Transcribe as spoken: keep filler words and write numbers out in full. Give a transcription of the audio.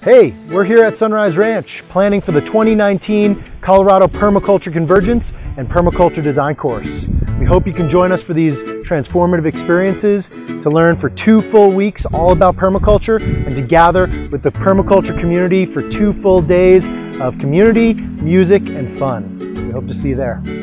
Hey, we're here at Sunrise Ranch planning for the twenty nineteen Colorado Permaculture Convergence and Permaculture Design course. We hope you can join us for these transformative experiences to learn for two full weeks all about permaculture and to gather with the permaculture community for two full days of community, music, and fun. We hope to see you there.